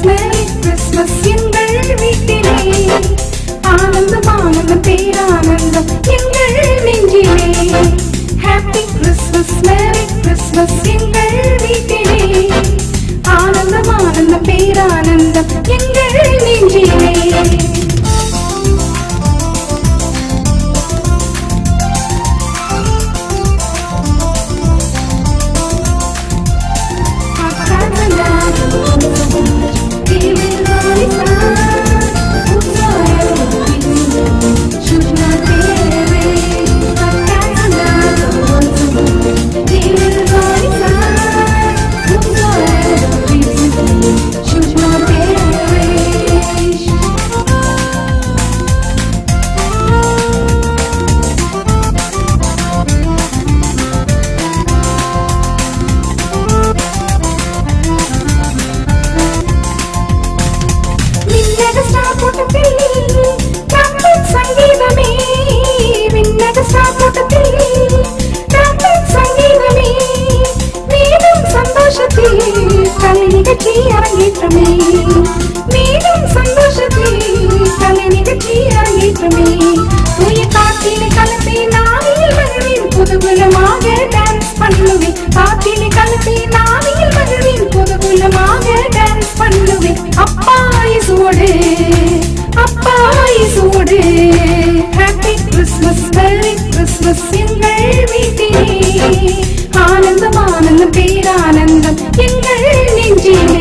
Merry Christmas எங்கள் வீட்டிலே ஆனந்தம் ஆனந்தம் பேரானந்தம் எங்கள் நெஞ்சிலே Happy Christmas Merry Christmas எங்கள் வீட்டிலே ஆனந்தம் ஆனந்தம் பேரானந்தம் எங்கள் நெஞ்சிலே Happy Christmas Merry Christmas எங்கள் வீட்டிலே ஆனந்தம் ஆனந்தம் பேரானந்தம் எங்கள் நெஞ்சிலே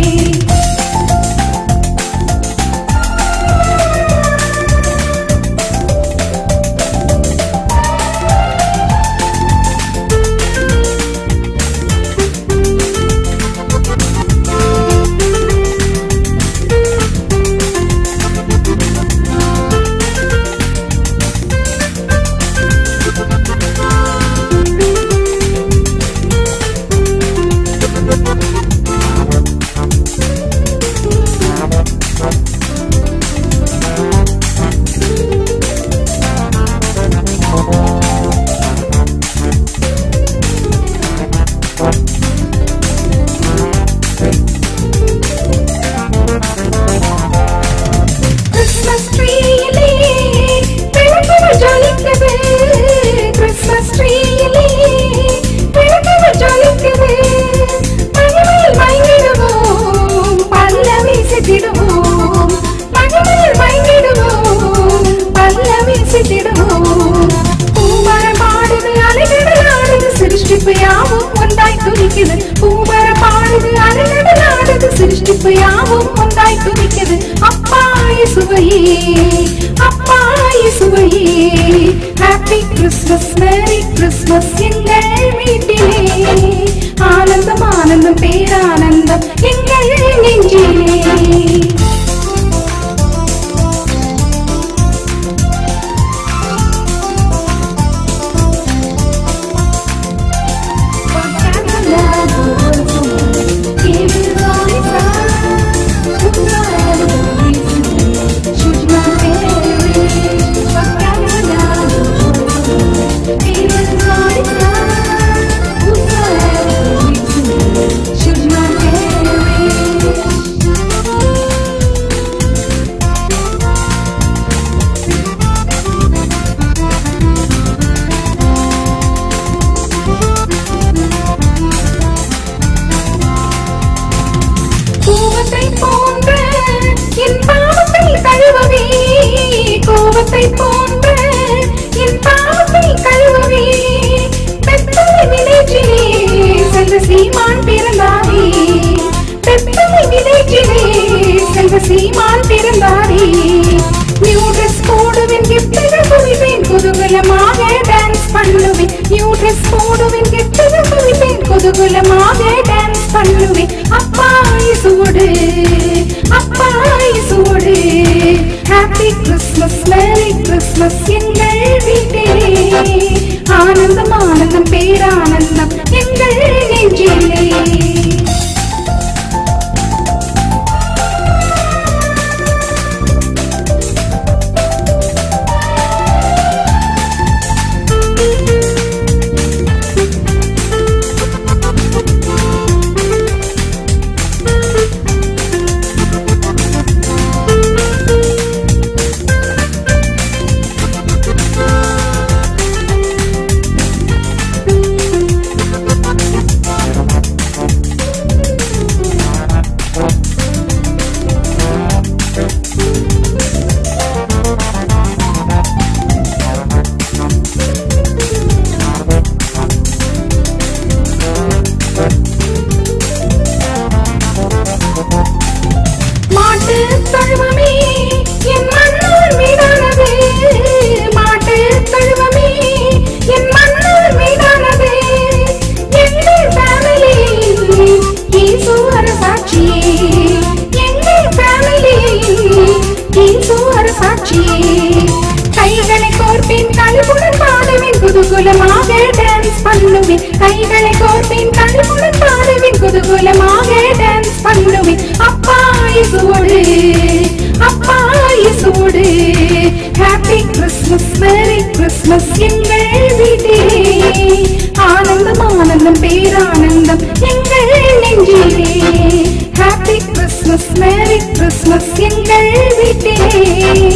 Happy Christmas Merry Christmas எங்கள் வீட்டிலே ஆனந்தம் ஆனந்தம் பேரானந்தம் எங்கள் நெஞ்சிலே சீமான் பிறந்தாரே நியூ ட்ரெஸ் போடுவேன் கிஃப்ட்கள் குவிப்பேன் குதூகலமாக டான்ஸ் பண்ணுவேன் நியூ ட்ரெஸ் போடுவேன் கிஃப்ட்கள் குவிப்பேன் குதூகலமாக டான்ஸ் பண்ணுவேன் அப்பா இயேசுவோடு ஹாப்பி கிறிஸ்மஸ் மேரி கிறிஸ்மஸ் எங்கள் வீட்டிலே ஆனந்தம் ஆனந்தம் பேரானந்தம் எங்கள் நெஞ்சிலே தழுவமே என் மன்னர் மீதானது, மாட்டு தழுவமே என் மன்னர் மீதானது. எங்கள் ஃபேமிலியில் இயேசு அரசாட்சியே, எங்கள் ஃபேமிலியில் இயேசு அரசாட்சியே. கைகளை கோர்ப்பேன் கழுவுடன் பாடுவேன், குதூகலமாக டான்ஸ் பண்ணுவேன். கைகளை கோர்ப்பேன் கழுவுடன் பாடுவேன், குதூகலமாக டான்ஸ் பண்ணுவேன். அப்பா இயேசுவோடு, அப்பா இயேசுவோடு. ஹாப்பி கிறிஸ்மஸ், மேரி கிறிஸ்மஸ் எங்கள் வீட்டிலே. ஆனந்தம் ஆனந்தம் பேரானந்தம் எங்கள் நெஞ்சிலே. ஹாப்பி கிறிஸ்மஸ், மேரி கிறிஸ்மஸ் எங்கள் வீட்டிலே.